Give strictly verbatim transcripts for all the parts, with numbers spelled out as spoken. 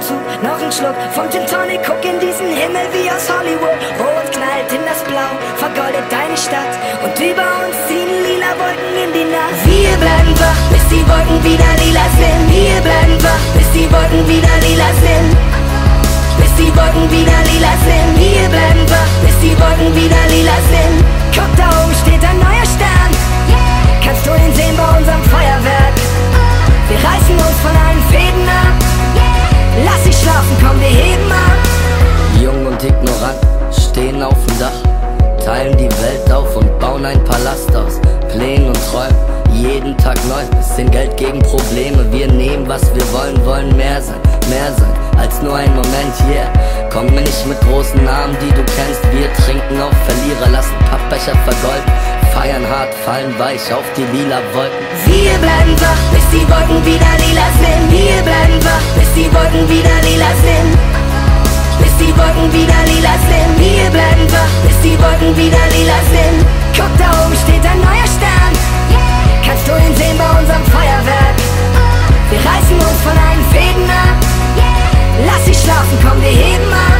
Zug, noch ein Schluck vom Gin Tonic, guck in diesen Himmel wie aus Hollywood. Rot knallt in das Blau, vergoldet deine Stadt und über uns ziehen lila Wolken in die Nacht. Wir bleiben wach, bis die Wolken wieder lila sind. Wir bleiben wach, bis die Wolken wieder lila sind. Bis die Wolken wieder lila sind. Wir bleiben wach, bis die Wolken wieder lila sind. Guck, da oben steht ein neuer Stern. Kannst du ihn sehen bei unserem Feuerwerk? Wir reißen uns von allen Fäden ab. Lass dich schlafen, komm, wir heben ab. Jung und ignorant, stehen auf dem Dach, teilen die Welt auf und bauen ein Palast aus Plänen und Träumen, jeden Tag neu. Bisschen Geld gegen Probleme, wir nehmen was wir wollen, wollen mehr sein, mehr sein als nur ein Moment, yeah. Komm mir nicht mit großen Namen, die du kennst. Wir trinken auf Verlierer, lassen Pappbecher vergolden, feiern hart, fallen weich auf die lila Wolken. Wir bleiben wach, bis die Wolken wieder lila sind. Wir bleiben wach, bis die Wolken wieder lila sind. Bis die Wolken wieder lila sind. Wir bleiben wach, bis die Wolken wieder lila sind. Guck, da oben steht ein neuer Stern. Kannst du ihn sehen bei unserem Feuerwerk? Wir reißen uns von allen Fäden ab. Lass dich schlafen, komm, wir heben ab.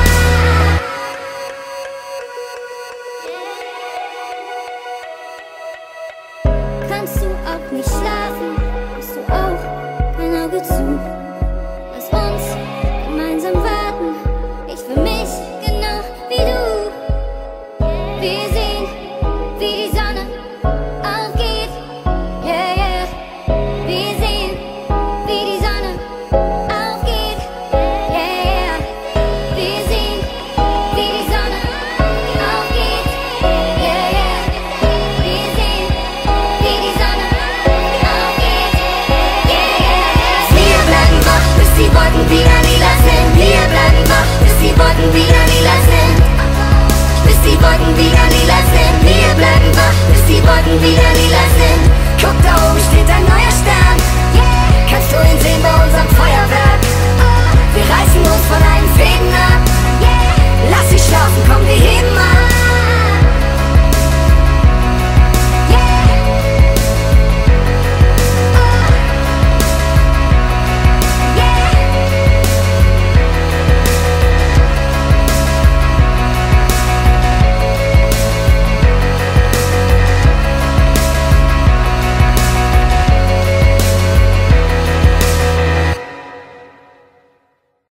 Kannst du auch nicht schlafen? Hast du auch kein Auge zu? Lass uns gemeinsam warten. Ich für mich genau wie du. Wir sehen, wie die Sonne aufgeht. Yeah, yeah. Wir sehen, wie die Sonne aufgeht. Yeah, yeah. Wir sehen, wie die Sonne aufgeht. Yeah, yeah. Wir sehen, wie die Sonne aufgeht. Yeah, yeah. Wir bleiben wach, bis die Wolken wieder lila sind. Wir bleiben wach, bis die Wolken wieder lila sind. Bis die Wolken wieder lila sind. Wir bleiben wach, bis die Wolken wieder lila